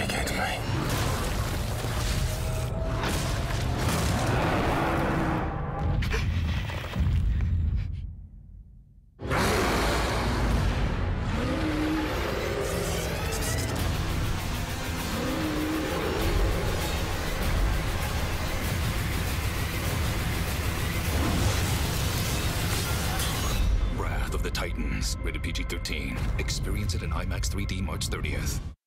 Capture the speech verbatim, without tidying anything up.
Forget me. Wrath of the Titans, rated P G thirteen. Experience it in IMAX three D March thirtieth.